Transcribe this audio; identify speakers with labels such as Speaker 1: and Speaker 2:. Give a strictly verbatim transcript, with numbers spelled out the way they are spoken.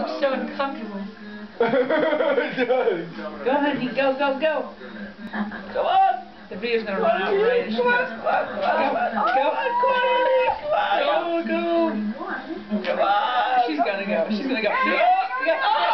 Speaker 1: looks so uncomfortable.
Speaker 2: It does.
Speaker 1: Go, honey, go, go, go. Come on. The video's gonna run out right as she goes. Go, go, go, go, go. Come on. She's gonna go. She's gonna go. Go, go.